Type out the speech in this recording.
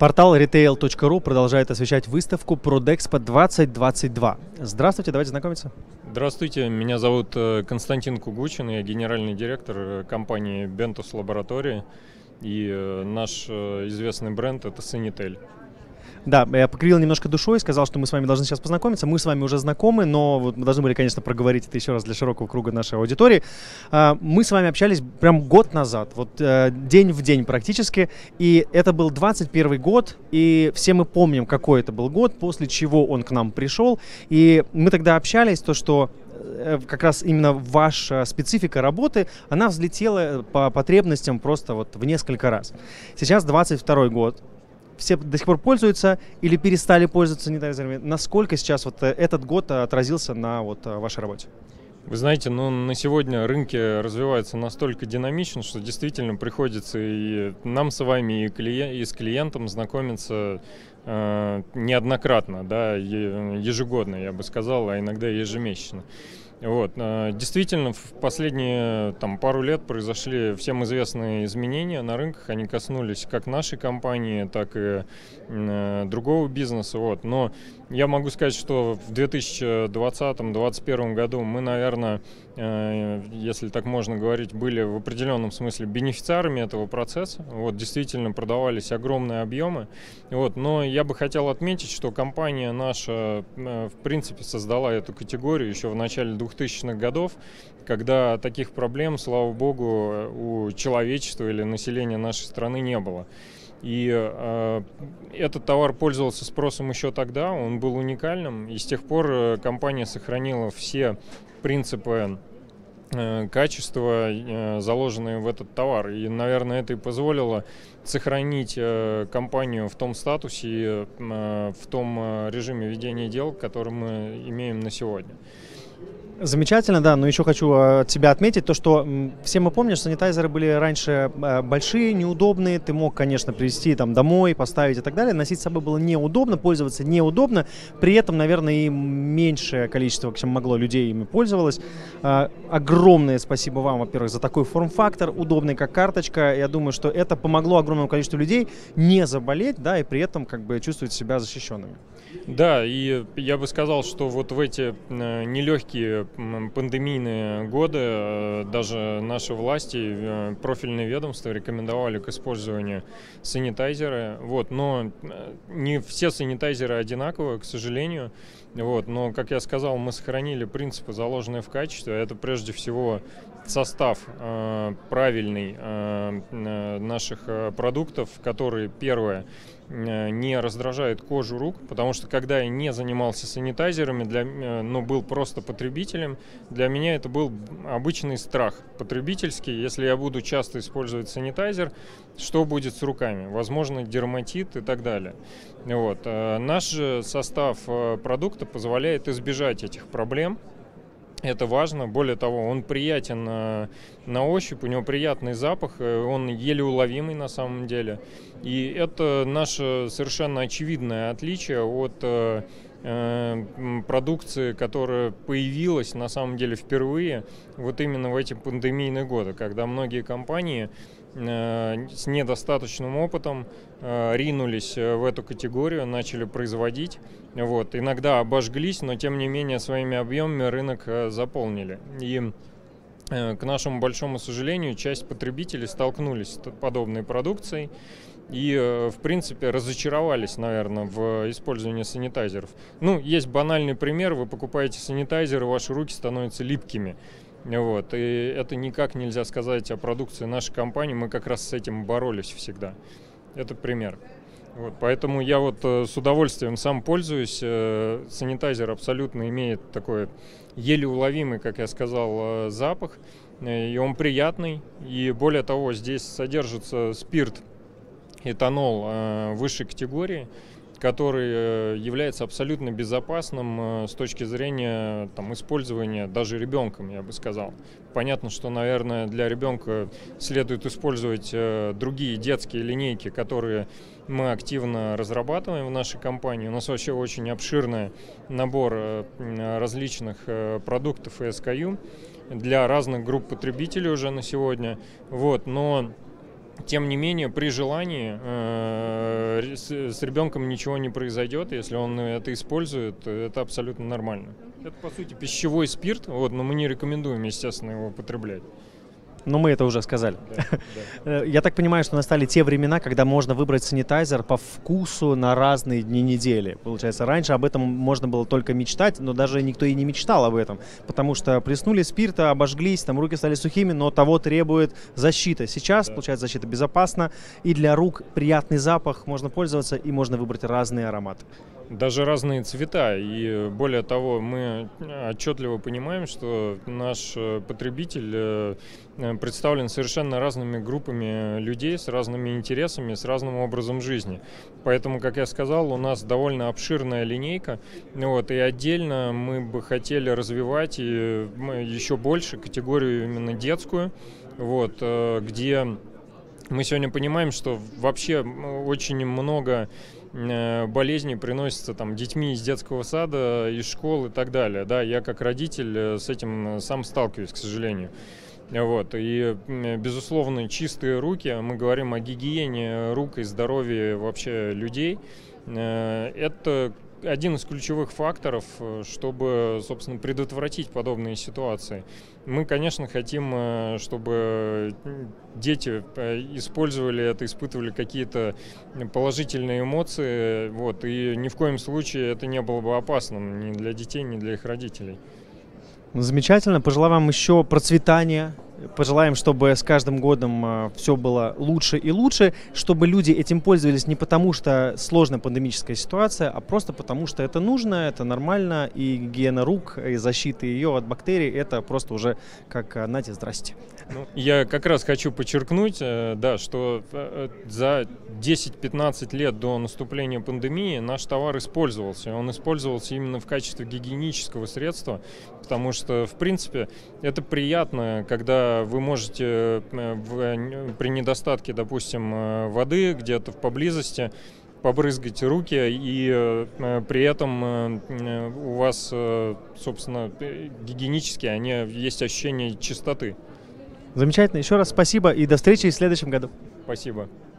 Портал retail.ru продолжает освещать выставку Prodexpo 2022. Здравствуйте, давайте знакомиться. Здравствуйте, меня зовут Константин Кугучин, я генеральный директор компании Bentus Laboratory, и наш известный бренд — это Sanitel. Да, я покривил немножко душой, сказал, что мы с вами должны сейчас познакомиться. Мы с вами уже знакомы, но вот мы должны были, конечно, проговорить это еще раз для широкого круга нашей аудитории. Мы с вами общались прям год назад, вот день в день практически, и это был 21 год, и все мы помним, какой это был год, после чего он к нам пришел, и мы тогда общались, то, что как раз именно ваша специфика работы, она взлетела по потребностям просто вот в несколько раз. Сейчас 22 год. Все до сих пор пользуются или перестали пользоваться санитайзерами? Насколько сейчас вот этот год отразился на вот вашей работе? Вы знаете, на сегодня рынки развиваются настолько динамично, что действительно приходится и нам с вами, и с клиентом знакомиться неоднократно, да, ежегодно, я бы сказал, а иногда ежемесячно. Вот. Действительно, в последние пару лет произошли всем известные изменения на рынках. Они коснулись как нашей компании, так и другого бизнеса. Вот. Но я могу сказать, что в 2020-2021 году мы, наверное, если так можно говорить, были в определенном смысле бенефициарами этого процесса. Вот, действительно продавались огромные объемы. Вот. Но я бы хотел отметить, что компания наша, в принципе, создала эту категорию еще в начале 2000-х годов, когда таких проблем, слава богу, у человечества или населения нашей страны не было. И этот товар пользовался спросом еще тогда, он был уникальным, и с тех пор компания сохранила все принципы качества, заложенные в этот товар. И, наверное, это и позволило сохранить компанию в том статусе и в том режиме ведения дел, который мы имеем на сегодня. Замечательно, да, но еще хочу от себя отметить то, что все мы помним, что санитайзеры были раньше большие, неудобные, ты мог, конечно, привезти там домой, поставить и так далее, носить с собой было неудобно, пользоваться неудобно, при этом, наверное, и меньшее количество, чем могло, людей ими пользовалось. Огромное спасибо вам, во-первых, за такой форм-фактор, удобный как карточка, я думаю, что это помогло огромному количеству людей не заболеть, да, и при этом как бы чувствовать себя защищенными. Да, и я бы сказал, что вот в эти нелегкие пандемийные годы даже наши власти, профильные ведомства рекомендовали к использованию санитайзеры. Вот, но не все санитайзеры одинаковые, к сожалению. Вот, но, как я сказал, мы сохранили принципы, заложенные в качестве. Это прежде всего состав правильный наших продуктов, который, первое, не раздражает кожу рук, потому что когда я не занимался санитайзерами, но был просто потребителем, для меня это был обычный страх потребительский. Если я буду часто использовать санитайзер, что будет с руками? Возможно, дерматит и так далее. Вот. Наш же состав продукта позволяет избежать этих проблем. Это важно. Более того, он приятен на ощупь, у него приятный запах, он еле уловимый на самом деле. И это наше совершенно очевидное отличие от продукции, которая появилась на самом деле впервые вот именно в эти пандемийные годы, когда многие компании с недостаточным опытом ринулись в эту категорию, начали производить. Вот. Иногда обожглись, но тем не менее своими объемами рынок заполнили. И к нашему большому сожалению, часть потребителей столкнулись с подобной продукцией и, в принципе, разочаровались, наверное, в использовании санитайзеров. Ну, есть банальный пример. Вы покупаете санитайзер, и ваши руки становятся липкими. Вот. И это никак нельзя сказать о продукции нашей компании. Мы как раз с этим боролись всегда. Это пример. Вот. Поэтому я вот с удовольствием сам пользуюсь. Санитайзер абсолютно имеет такой еле уловимый, как я сказал, запах. И он приятный. И более того, здесь содержится спирт, этанол высшей категории, который является абсолютно безопасным с точки зрения использования даже ребенком, я бы сказал. Понятно, что, наверное, для ребенка следует использовать другие детские линейки, которые мы активно разрабатываем в нашей компании. У нас вообще очень обширный набор различных продуктов и SKU для разных групп потребителей уже на сегодня. Вот, но Тем не менее, при желании с ребенком ничего не произойдет, если он это использует, это абсолютно нормально. Это, по сути, пищевой спирт, вот, но мы не рекомендуем, естественно, его употреблять. Но мы это уже сказали. Да. Я так понимаю, что настали те времена, когда можно выбрать санитайзер по вкусу на разные дни недели. Получается, раньше об этом можно было только мечтать, но даже никто и не мечтал об этом, потому что плеснули спирта, обожглись, там руки стали сухими, но того требует защита. Сейчас, получается, защита безопасна, и для рук приятный запах, можно пользоваться, и можно выбрать разные ароматы. Даже разные цвета, и более того, мы отчетливо понимаем, что наш потребитель представлен совершенно разными группами людей, с разными интересами, с разным образом жизни. Поэтому, как я сказал, у нас довольно обширная линейка, вот, и отдельно мы бы хотели развивать еще больше категорию именно детскую, вот, где мы сегодня понимаем, что вообще очень много болезни приносятся там детьми из детского сада, из школ и так далее. Да, я как родитель с этим сам сталкиваюсь, к сожалению. Вот. И, безусловно, чистые руки, мы говорим о гигиене рук и здоровье вообще людей, это один из ключевых факторов, чтобы, собственно, предотвратить подобные ситуации. Мы, конечно, хотим, чтобы дети использовали это, испытывали какие-то положительные эмоции, вот, и ни в коем случае это не было бы опасным ни для детей, ни для их родителей. Замечательно. Пожелаю вам еще процветания. Пожелаем, чтобы с каждым годом все было лучше и лучше, чтобы люди этим пользовались не потому, что сложная пандемическая ситуация, а просто потому, что это нужно, это нормально, и гигиена рук, и защита ее от бактерий, это просто уже как «нате, здрасте». Ну, я как раз хочу подчеркнуть, да, что за 10-15 лет до наступления пандемии наш товар использовался. Он использовался именно в качестве гигиенического средства, потому что, в принципе, это приятно, когда вы можете при недостатке, допустим, воды где-то поблизости побрызгать руки, и при этом у вас, собственно, гигиенически есть ощущение чистоты. Замечательно. Еще раз спасибо и до встречи в следующем году. Спасибо.